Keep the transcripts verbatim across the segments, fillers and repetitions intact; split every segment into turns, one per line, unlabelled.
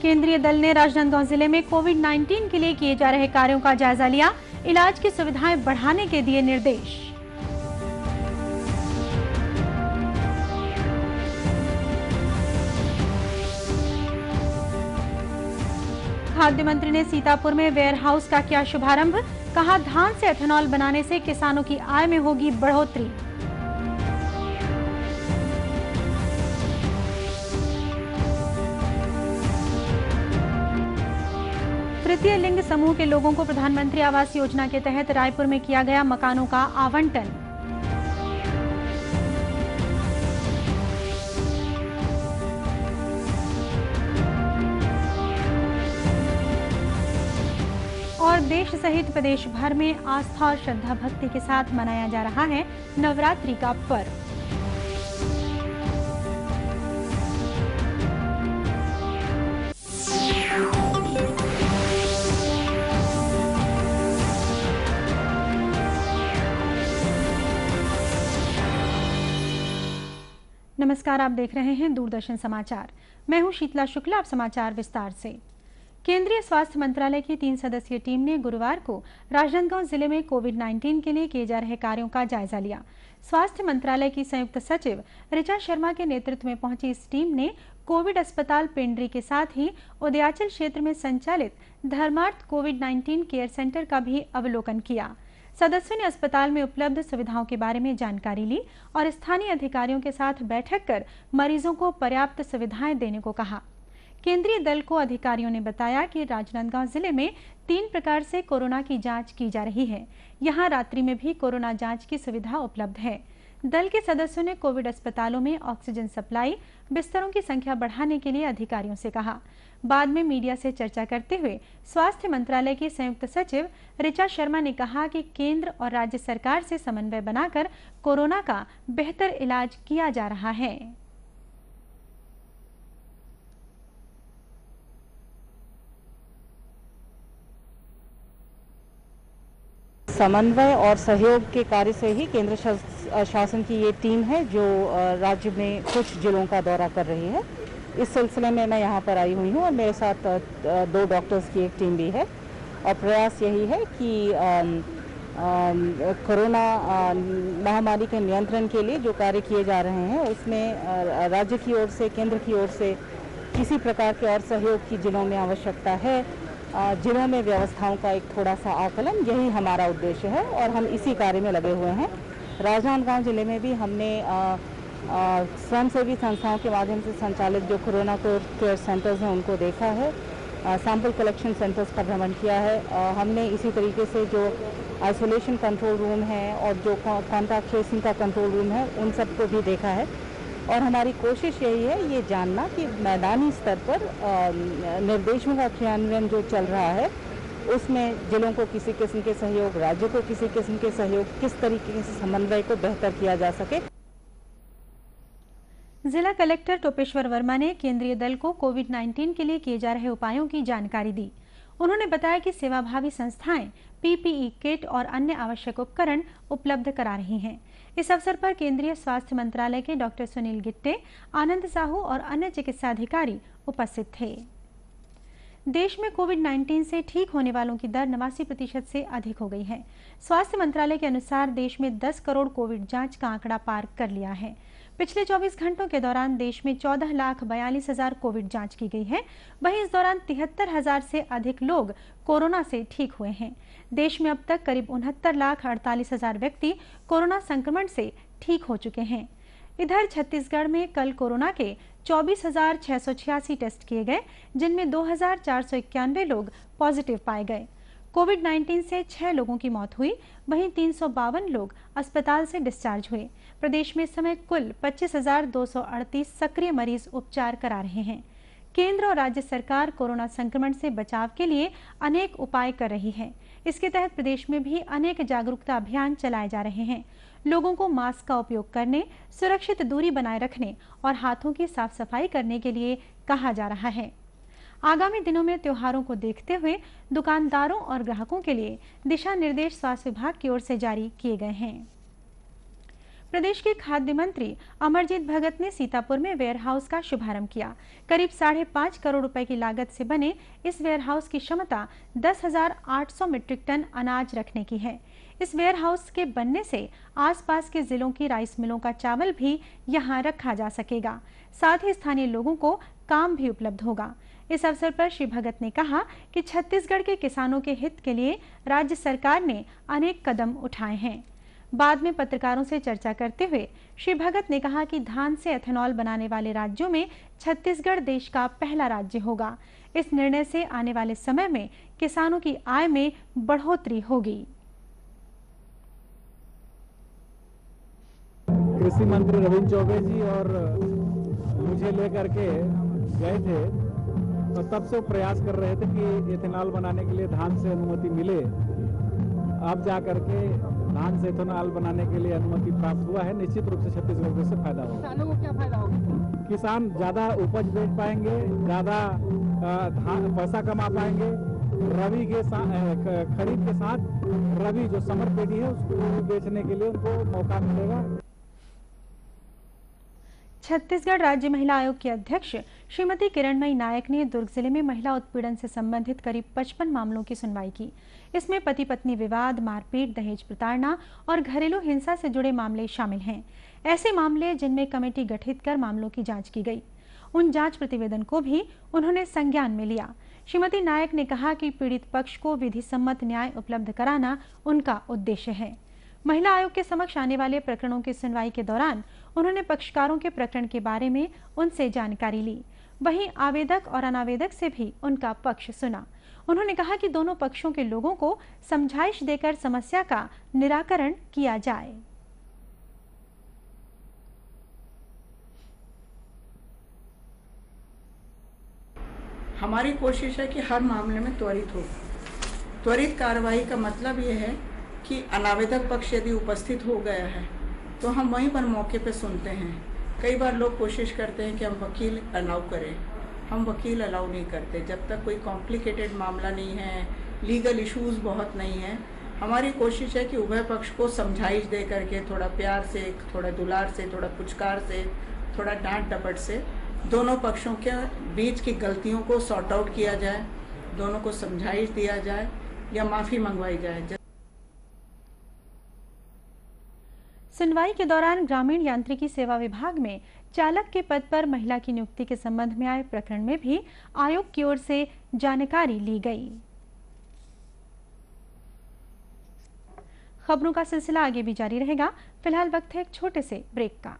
केंद्रीय दल ने राजनांदगांव जिले में कोविड उन्नीस के लिए किए जा रहे कार्यों का जायजा लिया। इलाज की सुविधाएं बढ़ाने के दिए निर्देश। खाद्य मंत्री ने सीतापुर में वेयर हाउस का किया शुभारंभ। कहा, धान से एथेनॉल बनाने से किसानों की आय में होगी बढ़ोतरी। तृतीय लिंग समूह के लोगों को प्रधानमंत्री आवास योजना के तहत रायपुर में किया गया मकानों का आवंटन। और देश सहित प्रदेश भर में आस्था और श्रद्धा भक्ति के साथ मनाया जा रहा है नवरात्रि का पर्व। नमस्कार, आप देख रहे हैं दूरदर्शन समाचार। मैं हूं शीतला शुक्ला। आप समाचार विस्तार से। केंद्रीय स्वास्थ्य मंत्रालय की तीन सदस्यीय टीम ने गुरुवार को राजनांदगांव जिले में कोविड उन्नीस के लिए किए जा रहे कार्यों का जायजा लिया। स्वास्थ्य मंत्रालय की संयुक्त सचिव ऋचा शर्मा के नेतृत्व में पहुंची इस टीम ने कोविड अस्पताल पेंड्री के साथ ही उदयाचल क्षेत्र में संचालित धर्मार्थ कोविड उन्नीस केयर सेंटर का भी अवलोकन किया। सदस्यों ने अस्पताल में उपलब्ध सुविधाओं के बारे में जानकारी ली और स्थानीय अधिकारियों के साथ बैठक कर मरीजों को पर्याप्त सुविधाएं देने को कहा। केंद्रीय दल को अधिकारियों ने बताया कि राजनांदगांव जिले में तीन प्रकार से कोरोना की जांच की जा रही है। यहां रात्रि में भी कोरोना जांच की सुविधा उपलब्ध है। दल के सदस्यों ने कोविड अस्पतालों में ऑक्सीजन सप्लाई, बिस्तरों की संख्या बढ़ाने के लिए अधिकारियों से कहा। बाद में मीडिया से चर्चा करते हुए स्वास्थ्य मंत्रालय की संयुक्त सचिव ऋचा शर्मा ने कहा कि केंद्र और राज्य सरकार से समन्वय बनाकर कोरोना का बेहतर इलाज किया जा रहा है।
समन्वय और सहयोग के कार्य से ही केंद्र शासन की ये टीम है जो राज्य में कुछ जिलों का दौरा कर रही है। इस सिलसिले में मैं यहाँ पर आई हुई हूँ और मेरे साथ दो डॉक्टर्स की एक टीम भी है और प्रयास यही है कि कोरोना महामारी के नियंत्रण के लिए जो कार्य किए जा रहे हैं उसमें राज्य की ओर से, केंद्र की ओर से किसी प्रकार के और सहयोग की जिलों में आवश्यकता है, जिलों में व्यवस्थाओं का एक थोड़ा सा आकलन, यही हमारा उद्देश्य है और हम इसी कार्य में लगे हुए हैं। राजनांदगांव जिले में भी हमने स्वयंसेवी संस्थाओं के माध्यम से संचालित जो कोरोना केयर सेंटर्स हैं उनको देखा है, सैंपल कलेक्शन सेंटर्स का भ्रमण किया है। आ, हमने इसी तरीके से जो आइसोलेशन कंट्रोल रूम है और जो कॉन्टैक्ट ट्रेसिंग का कंट्रोल रूम है उन सबको भी देखा है और हमारी कोशिश यही है ये जानना कि मैदानी स्तर पर निर्देशों का क्रियान्वयन जो चल रहा है उसमें जिलों को किसी किस्म के सहयोग, राज्य को किसी किस्म के सहयोग, किस तरीके से समन्वय को बेहतर किया जा सके।
जिला कलेक्टर टोपेश्वर वर्मा ने केंद्रीय दल को कोविड उन्नीस के लिए किए जा रहे उपायों की जानकारी दी। उन्होंने बताया कि सेवाभावी संस्थाएं पीपीई किट और अन्य आवश्यक उपकरण उपलब्ध करा रही हैं। इस अवसर पर केंद्रीय स्वास्थ्य मंत्रालय के डॉक्टर सुनील गिट्टे, आनंद साहू और अन्य चिकित्सा अधिकारी उपस्थित थे। देश में कोविड उन्नीस से ठीक होने वालों की दर नवासी प्रतिशत से अधिक हो गई है। स्वास्थ्य मंत्रालय के अनुसार देश में दस करोड़ कोविड जांच का आंकड़ा पार कर लिया है। पिछले चौबीस घंटों के दौरान देश में चौदह लाख बयालीस हजार कोविड जांच की गई है। वहीं इस दौरान तिहत्तर हजार से अधिक लोग कोरोना से ठीक हुए हैं। देश में अब तक करीब उनहत्तर लाख अड़तालीस हजार व्यक्ति कोरोना संक्रमण से ठीक हो चुके हैं। इधर छत्तीसगढ़ में कल कोरोना के चौबीस हजार छह सौ छियासी टेस्ट किए गए, जिनमें दो हजार चार सौ इक्यानवे लोग पॉजिटिव पाए गए। कोविड उन्नीस से छह लोगों की मौत हुई, वहीं तीन सौ बावन लोग अस्पताल से डिस्चार्ज हुए। प्रदेश में इस समय कुल पच्चीस हजार दो सौ अड़तीस सक्रिय मरीज उपचार करा रहे हैं। केंद्र और राज्य सरकार कोरोना संक्रमण से बचाव के लिए अनेक उपाय कर रही है। इसके तहत प्रदेश में भी अनेक जागरूकता अभियान चलाए जा रहे हैं। लोगों को मास्क का उपयोग करने, सुरक्षित दूरी बनाए रखने और हाथों की साफ सफाई करने के लिए कहा जा रहा है। आगामी दिनों में त्योहारों को देखते हुए दुकानदारों और ग्राहकों के लिए दिशा निर्देश स्वास्थ्य विभाग की ओर से जारी किए गए हैं। प्रदेश के खाद्य मंत्री अमरजीत भगत ने सीतापुर में वेयर हाउस का शुभारंभ किया। करीब साढ़े पाँच करोड़ रुपए की लागत से बने इस वेयर हाउस की क्षमता दस हजार आठ सौ मीट्रिक टन अनाज रखने की है। इस वेयर हाउस के बनने से आसपास के जिलों की राइस मिलों का चावल भी यहां रखा जा सकेगा। साथ ही स्थानीय लोगों को काम भी उपलब्ध होगा। इस अवसर पर श्री भगत ने कहा कि छत्तीसगढ़ के किसानों के हित के लिए राज्य सरकार ने अनेक कदम उठाए हैं। बाद में पत्रकारों से चर्चा करते हुए श्री भगत ने कहा कि धान से एथेनॉल बनाने वाले राज्यों में छत्तीसगढ़ देश का पहला राज्य होगा। इस निर्णय से आने वाले समय में किसानों की आय में बढ़ोतरी होगी।
कृषि मंत्री रविंद्र चौबे जी और मुझे लेकर के गए थे, तो तब से प्रयास कर रहे थे कि एथेनॉल बनाने के लिए धान से अनुमति मिले। अब जा करके धान से एथेनॉल बनाने के लिए अनुमति प्राप्त हुआ है। निश्चित रूप से छत्तीसगढ़ को इससे फायदा होगा।
किसानों को क्या फायदा होगा?
किसान ज्यादा उपज बेच पाएंगे, ज्यादा धान पैसा कमा पाएंगे। रबी के साथ खरीद के साथ रबी जो समर पेड़ी है उसको बेचने के लिए उनको मौका मिलेगा।
छत्तीसगढ़ राज्य महिला आयोग की अध्यक्ष श्रीमती किरणमयी नायक ने दुर्ग जिले में महिला उत्पीड़न से संबंधित करीब पचपन मामलों की सुनवाई की। इसमें पति पत्नी विवाद, मारपीट, दहेज प्रताड़ना और घरेलू हिंसा से जुड़े मामले शामिल हैं। ऐसे मामले जिनमें कमेटी गठित कर मामलों की जांच की गई, उन जांच प्रतिवेदन को भी उन्होंने संज्ञान में लिया। श्रीमती नायक ने कहा कि पीड़ित पक्ष को विधि सम्मत न्याय उपलब्ध कराना उनका उद्देश्य है। महिला आयोग के समक्ष आने वाले प्रकरणों की सुनवाई के दौरान उन्होंने पक्षकारों के प्रकरण के बारे में उनसे जानकारी ली। वहीं आवेदक और अनावेदक से भी उनका पक्ष सुना। उन्होंने कहा कि दोनों पक्षों के लोगों को समझाइश देकर समस्या का निराकरण किया जाए।
हमारी कोशिश है कि हर मामले में त्वरित हो। त्वरित कार्रवाई का मतलब ये है कि अनावेदक पक्ष यदि उपस्थित हो गया है तो हम वहीं पर मौके पे सुनते हैं। कई बार लोग कोशिश करते हैं कि हम वकील अलाउ करें, हम वकील अलाउ नहीं करते जब तक कोई कॉम्प्लिकेटेड मामला नहीं है, लीगल इश्यूज बहुत नहीं है। हमारी कोशिश है कि उभय पक्ष को समझाइश दे करके थोड़ा प्यार से, थोड़ा दुलार से, थोड़ा पुचकार से, थोड़ा डांट डपट से दोनों पक्षों के बीच की गलतियों को सॉर्ट आउट किया जाए, दोनों को समझाइश दिया जाए या माफ़ी मंगवाई जाए।
सुनवाई के दौरान ग्रामीण यांत्रिकी सेवा विभाग में चालक के पद पर महिला की नियुक्ति के संबंध में आए प्रकरण में भी आयोग की ओर से जानकारी ली गई। खबरों का सिलसिला आगे भी जारी रहेगा। फिलहाल वक्त है एक छोटे से ब्रेक का।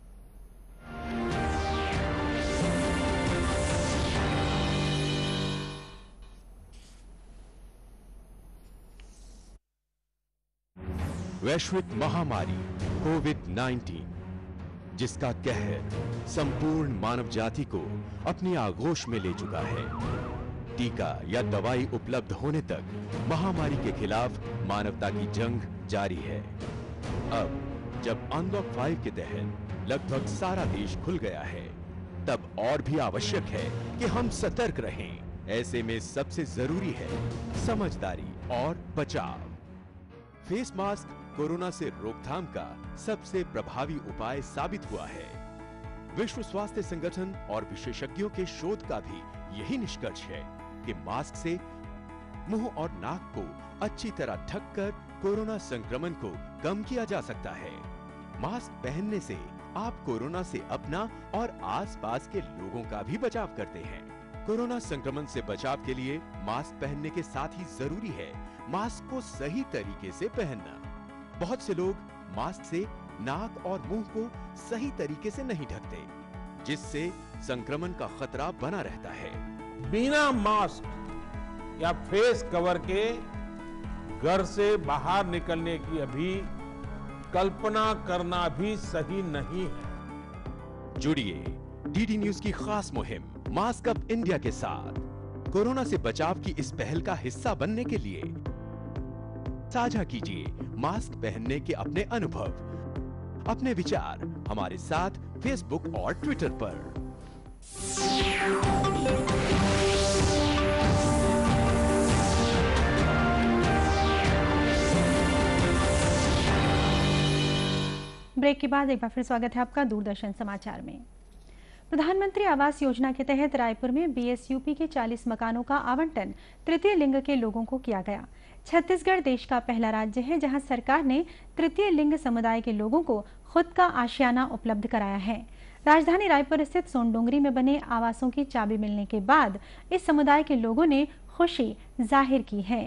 वैश्विक महामारी कोविड नाइन्टीन जिसका कहर संपूर्ण मानव जाति को अपनी आगोश में ले चुका है। टीका या दवाई उपलब्ध होने तक महामारी के खिलाफ मानवता की जंग जारी है। अब जब अनलॉक फाइव के तहत लगभग सारा देश खुल गया है, तब और भी आवश्यक है कि हम सतर्क रहें। ऐसे में सबसे जरूरी है समझदारी और बचाव। फेस मास्क कोरोना से रोकथाम का सबसे प्रभावी उपाय साबित हुआ है। विश्व स्वास्थ्य संगठन और विशेषज्ञों के शोध का भी यही निष्कर्ष है कि मास्क से मुंह और नाक को अच्छी तरह ढककर कोरोना संक्रमण को कम किया जा सकता है। मास्क पहनने से आप कोरोना से अपना और आसपास के लोगों का भी बचाव करते हैं। कोरोना संक्रमण से बचाव के लिए मास्क पहनने के साथ ही जरूरी है मास्क को सही तरीके से पहनना। बहुत से लोग मास्क से नाक और मुंह को सही तरीके से नहीं ढकते, जिससे संक्रमण का खतरा बना रहता है।
बिना मास्क या फेस कवर के घर से बाहर निकलने की अभी कल्पना करना भी सही नहीं है।
जुड़िए डीडी न्यूज की खास मुहिम मास्क अप इंडिया के साथ। कोरोना से बचाव की इस पहल का हिस्सा बनने के लिए साझा कीजिए मास्क पहनने के अपने अनुभव, अपने विचार हमारे साथ फेसबुक और ट्विटर पर।
ब्रेक के बाद एक बार फिर स्वागत है आपका दूरदर्शन समाचार में। प्रधानमंत्री आवास योजना के तहत रायपुर में बीएसयूपी के चालीस मकानों का आवंटन तृतीय लिंग के लोगों को किया गया। छत्तीसगढ़ देश का पहला राज्य है जहां सरकार ने तृतीय लिंग समुदाय के लोगों को खुद का आशियाना उपलब्ध कराया है। राजधानी रायपुर स्थित सोनडोंगरी में बने आवासों की चाबी मिलने के बाद इस समुदाय के लोगों ने खुशी जाहिर की है।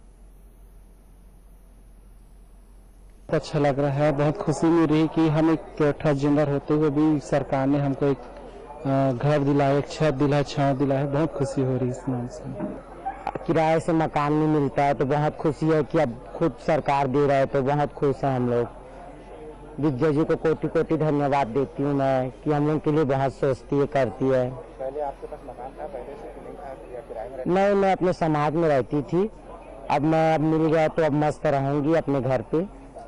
अच्छा लग रहा है, बहुत खुशी मिल रही कि हम एक ट्रांसजेंडर होते हुए भी सरकार ने हमको एक घर दिलाया, एक छत दिलाया, छांव दिलाया है। बहुत खुशी हो रही है इस नाम से।
किराए से मकान नहीं मिलता है तो बहुत खुशी है कि अब खुद सरकार दे रहा है, तो बहुत खुश हैं हम लोग। विद्या जी को कोटि कोटि धन्यवाद देती हूँ मैं कि हम लोग के लिए बहुत सोचती है, करती है।
पहले आपके पास मकान था, पहले से कि नहीं था या किराए में?
नहीं, मैं अपने समाज में रहती थी, अब मैं अब मिल गया तो अब मस्त रहूंगी अपने घर पे।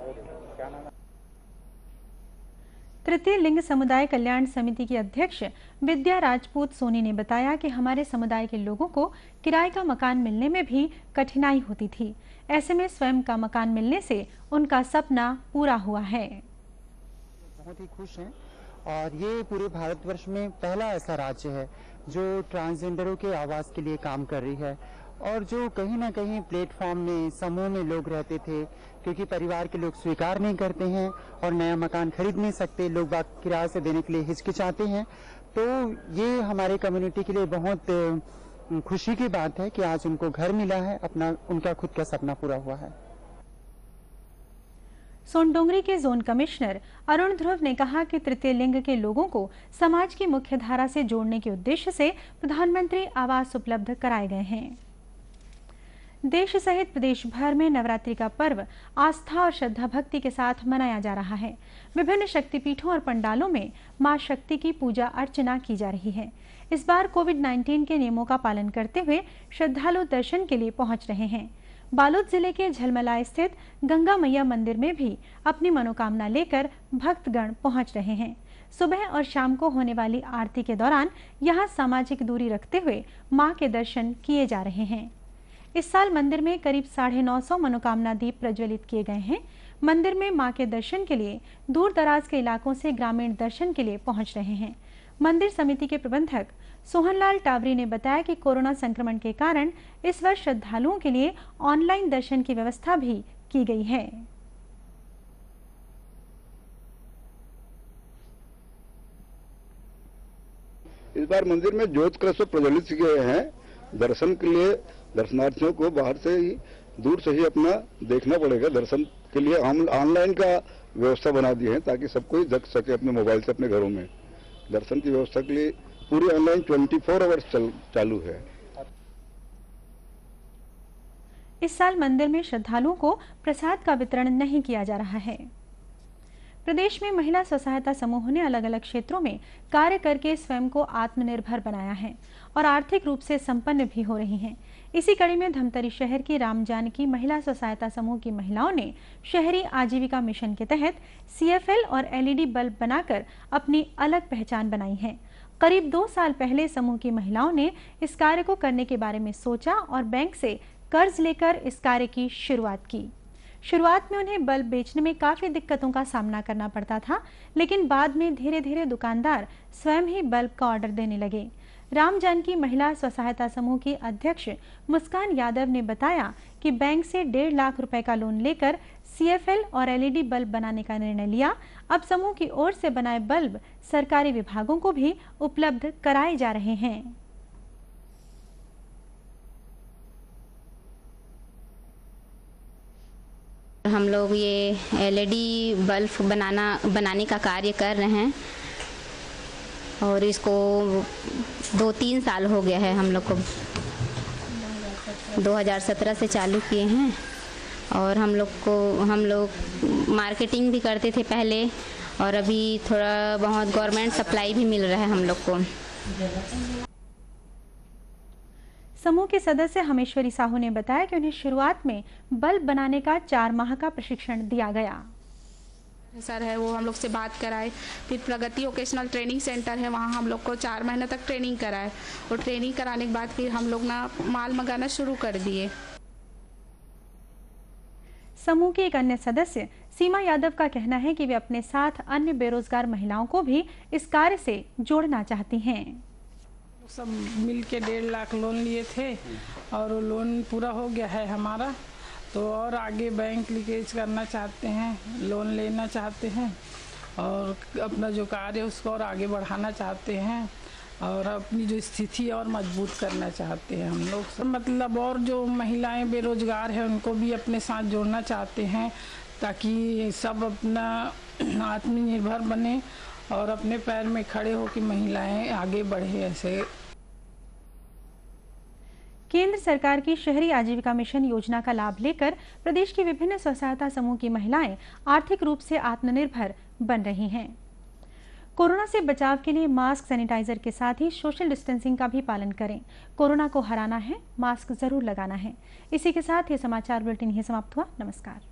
तृतीय लिंग समुदाय कल्याण समिति की अध्यक्ष विद्या राजपूत सोनी ने बताया कि हमारे समुदाय के लोगों को किराए का मकान मिलने में भी कठिनाई होती थी। ऐसे में स्वयं का मकान मिलने से उनका सपना पूरा हुआ है।
बहुत ही खुश हैं और ये पूरे भारतवर्ष में पहला ऐसा राज्य है जो ट्रांसजेंडरों के आवास के लिए काम कर रही है। और जो कहीं ना कहीं प्लेटफॉर्म में समूह में लोग रहते थे, क्योंकि परिवार के लोग स्वीकार नहीं करते हैं और नया मकान खरीद नहीं सकते, लोग बात किराए से देने के लिए हिचकिचाते हैं, तो ये हमारे कम्युनिटी के लिए बहुत खुशी की बात है कि आज उनको घर मिला है, अपना उनका खुद का सपना पूरा हुआ है।
सोनडोंगरी के जोन कमिश्नर अरुण ध्रुव ने कहा कि तृतीय लिंग के लोगों को समाज की मुख्य धारा से जोड़ने के उद्देश्य से प्रधानमंत्री आवास उपलब्ध कराए गए हैं। देश सहित प्रदेश भर में नवरात्रि का पर्व आस्था और श्रद्धा भक्ति के साथ मनाया जा रहा है। विभिन्न शक्तिपीठों और पंडालों में मां शक्ति की पूजा अर्चना की जा रही है। इस बार कोविड नाइन्टीन के नियमों का पालन करते हुए श्रद्धालु दर्शन के लिए पहुंच रहे हैं। बालोद जिले के झलमला स्थित गंगा मैया मंदिर में भी अपनी मनोकामना लेकर भक्तगण पहुंच रहे हैं। सुबह और शाम को होने वाली आरती के दौरान यहां सामाजिक दूरी रखते हुए मां के दर्शन किए जा रहे हैं। इस साल मंदिर में करीब साढ़े नौ सौ मनोकामना दीप प्रज्वलित किए गए हैं। मंदिर में मां के दर्शन के लिए दूर दराज के इलाकों से ग्रामीण दर्शन के लिए पहुंच रहे हैं। मंदिर समिति के प्रबंधक सोहनलाल टावरी ने बताया कि कोरोना संक्रमण के कारण इस वर्ष श्रद्धालुओं के लिए ऑनलाइन दर्शन की व्यवस्था भी की गई है।
इस बार मंदिर में ज्योत कलश प्रज्वलित किए गए हैं। दर्शन के लिए दर्शनार्थियों को बाहर से ही, दूर से ही अपना देखना पड़ेगा। दर्शन के लिए हम ऑनलाइन का व्यवस्था बना दी है ताकि सब कोई देख सके अपने मोबाइल से अपने घरों में। दर्शन की व्यवस्था के लिए पूरी ऑनलाइन चौबीस आवर्स चल, चालू है।
इस साल मंदिर में श्रद्धालुओं को प्रसाद का वितरण नहीं किया जा रहा है। प्रदेश में महिला स्व सहायता समूहों ने अलग अलग क्षेत्रों में कार्य करके स्वयं को आत्मनिर्भर बनाया है और आर्थिक रूप से संपन्न भी हो रही हैं। इसी कड़ी में धमतरी शहर की राम जानकी महिला स्व सहायता समूह की महिलाओं ने शहरी आजीविका मिशन के तहत सीएफएल और एलईडी बल्ब बनाकर अपनी अलग पहचान बनाई है। करीब दो साल पहले समूह की महिलाओं ने इस कार्य को करने के बारे में सोचा और बैंक से कर्ज लेकर इस कार्य की शुरुआत की। शुरुआत में उन्हें बल्ब बेचने में काफी दिक्कतों का सामना करना पड़ता था, लेकिन बाद में धीरे धीरे दुकानदार स्वयं ही बल्ब का ऑर्डर देने लगे। राम जानकी महिला स्व सहायता समूह की अध्यक्ष मुस्कान यादव ने बताया कि बैंक से डेढ़ लाख रुपए का लोन लेकर सीएफएल और एलईडी बल्ब बनाने का निर्णय लिया। अब समूह की ओर से बनाए बल्ब सरकारी विभागों को भी उपलब्ध कराए जा रहे हैं।
हम लोग ये एलईडी बल्ब बनाना बनाने का कार्य कर रहे हैं और इसको दो तीन साल हो गया है। हम लोग को दो हज़ार सत्रह से चालू किए हैं और हम लोग को हम लोग मार्केटिंग भी करते थे पहले और अभी थोड़ा बहुत गवर्नमेंट सप्लाई भी मिल रहा है हम लोग को।
समूह के सदस्य हमेश्वरी साहू ने बताया कि उन्हें शुरुआत में बल्ब बनाने का चार माह का प्रशिक्षण दिया गया।
सर है वो हम लोग से बात कराए, फिर प्रगति वोकेशनल ट्रेनिंग सेंटर है वहाँ हम लोग को चार महीने तक ट्रेनिंग कराए और ट्रेनिंग कराने के बाद फिर हम लोग ना माल मंगाना शुरू कर दिए।
समूह के एक अन्य सदस्य सीमा यादव का कहना है कि वे अपने साथ अन्य बेरोजगार महिलाओं को भी इस कार्य से जोड़ना चाहती हैं।
सब मिल के डेढ़ लाख लोन लिए थे और वो लोन पूरा हो गया है हमारा, तो और आगे बैंक लीकेज करना चाहते हैं, लोन लेना चाहते हैं और अपना जो कार्य है उसको और आगे बढ़ाना चाहते हैं और अपनी जो स्थिति है और मजबूत करना चाहते हैं हम लोग। मतलब और जो महिलाएं बेरोजगार हैं उनको भी अपने साथ जोड़ना चाहते हैं ताकि सब अपना आत्मनिर्भर बने और अपने पैर में खड़े हो कि महिलाएं आगे बढ़े। ऐसे
केंद्र सरकार की शहरी आजीविका मिशन योजना का लाभ लेकर प्रदेश की विभिन्न स्व सहायता समूह की महिलाएं आर्थिक रूप से आत्मनिर्भर बन रही हैं। कोरोना से बचाव के लिए मास्क, सैनिटाइजर के साथ ही सोशल डिस्टेंसिंग का भी पालन करें। कोरोना को हराना है, मास्क जरूर लगाना है। इसी के साथ ये समाचार बुलेटिन ही समाप्त हुआ। नमस्कार।